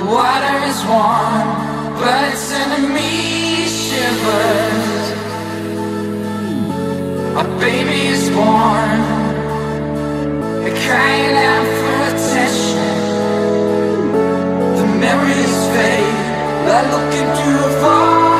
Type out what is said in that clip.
The water is warm, but it's sending me shivers. A baby is born, crying out for attention. The memories fade, I look into a far